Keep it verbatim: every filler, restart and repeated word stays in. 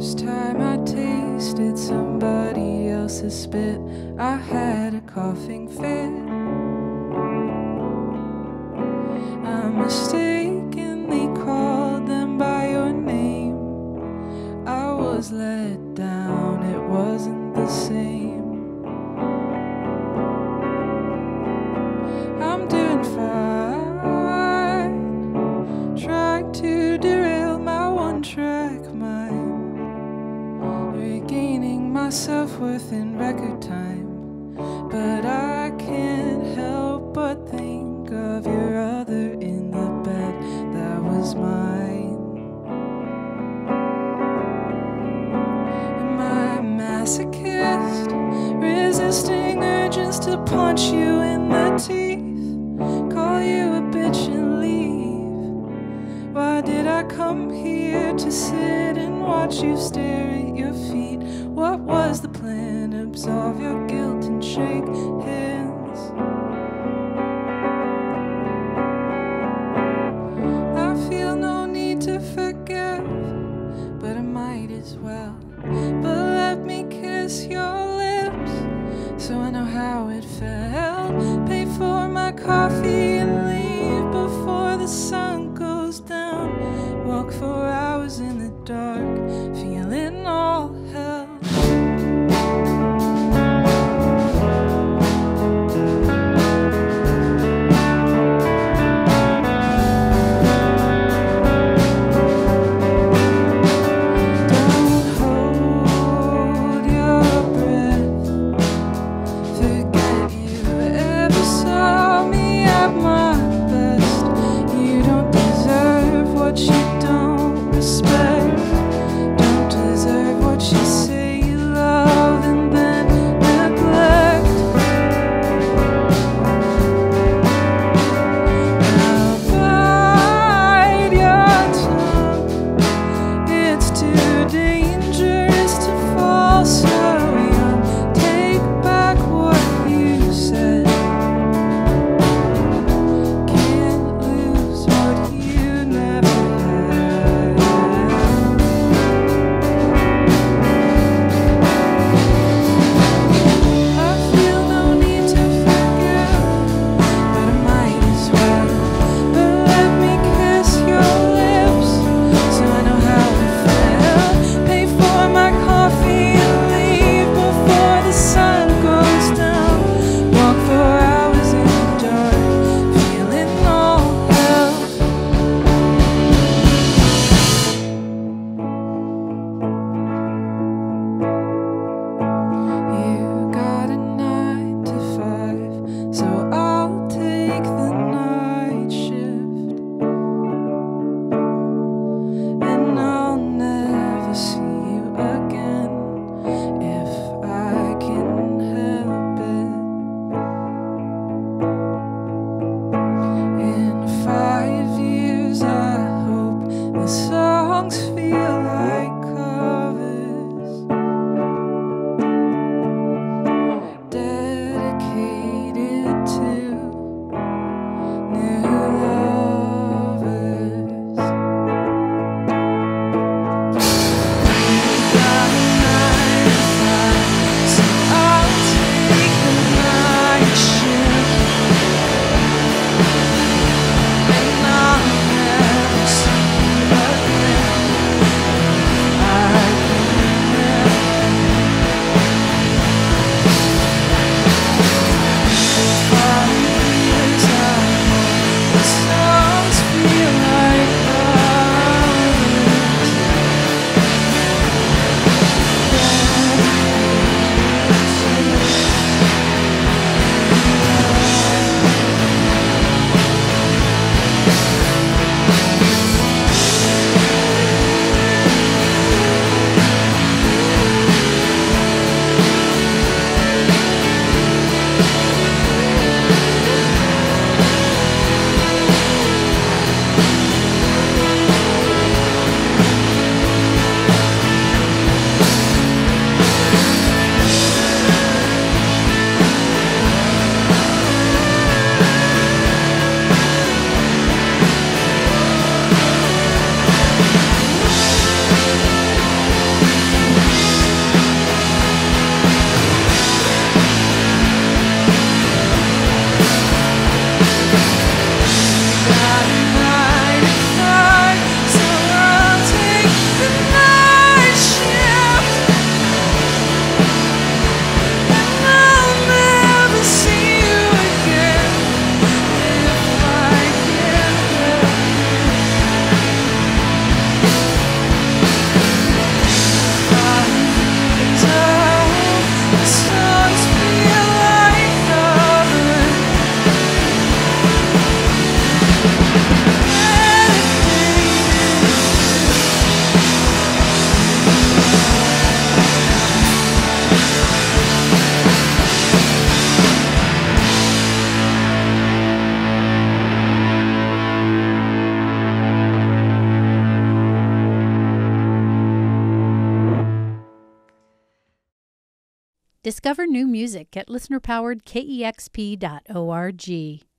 first time I tasted somebody else's spit, I had a coughing fit. I mistakenly called them by your name. I was let down, it wasn't the same. I'm doing fine, trying to derail my one-track mind, regaining my self-worth in record time. But I can't help but think of your other in the bed that was mine. Am I a masochist, resisting urges to punch you in the teeth, call you a bitch and leave? Why did I come here to sit and watch you stare at your feet? What was the plan? Absolve your guilt and shake hands. I feel no need to forgive, but I might as well. But let me kiss your lips so I know how it felt. Pay for my coffee and leave before the sun goes down. Walk for hours in the dark, feeling all hell. Discover new music at listener powered K E X P dot org.